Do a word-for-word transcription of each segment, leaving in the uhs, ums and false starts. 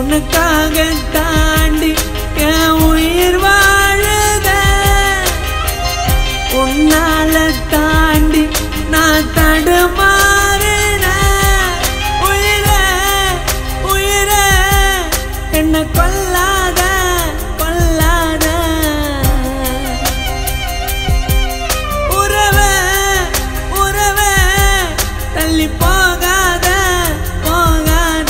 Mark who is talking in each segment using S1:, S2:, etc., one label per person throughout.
S1: உனக்காக தாண்டி என் உயிர் வாழுத உன்னால தாண்டி நான் தடுமாறின உயிரே உயிரே என்ன கொல்லாத கொல்லாத உறவே உறவே தள்ளி போகாத போகாத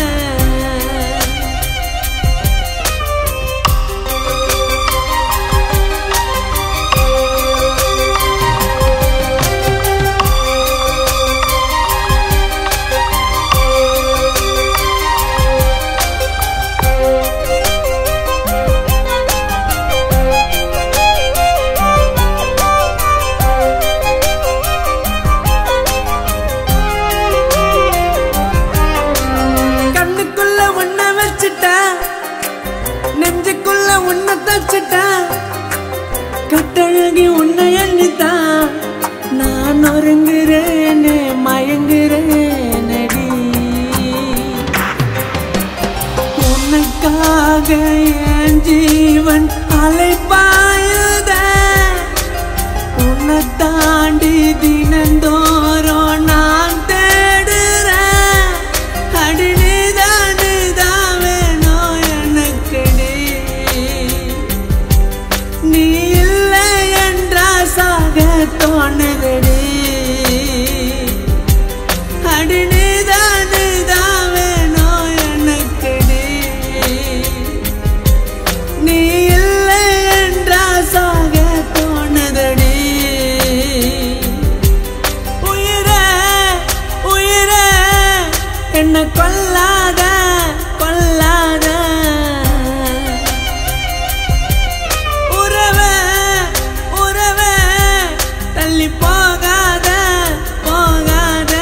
S1: நெஞ்சுக்குள்ள உன்னை தச்சுட்டா கட்டழகி உன்னை எண்ணித்தான் நான் ஒருங்குறேனே மயங்குறேனடி உனக்காக என் ஜீவன் அலைப்பாயுத உன்னை தாண்டி தினந்தோறும் நான் தேடுறேன் அடி நீ இல்லை என்றா சாக தோணுதடி அடி நீதான் நீதான் வேணும் எனக்குடி நீ இல்லை என்றா சாக தோணுதடி உயிரே உயிரே என்ன கொல்லாத கொல்லாத போகாத போகாத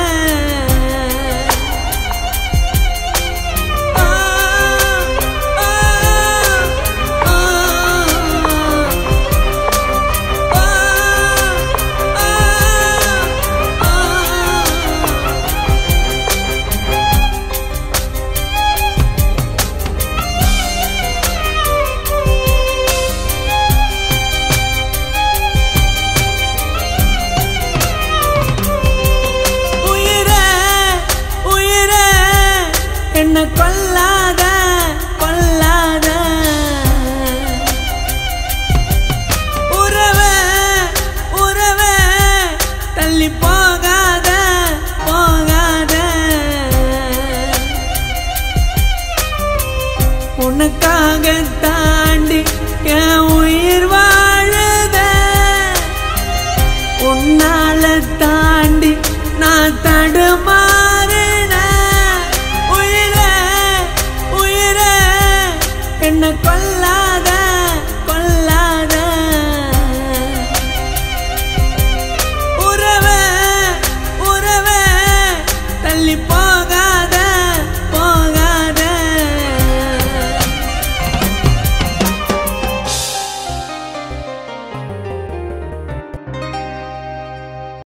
S1: என்ன கொல்லாத கொல்லாத உறவே உறவே தள்ளி போகாத போகாத உனக்காக தாண்டி என் உயிர் வாழுத உன்னால தாண்டி நான் தடு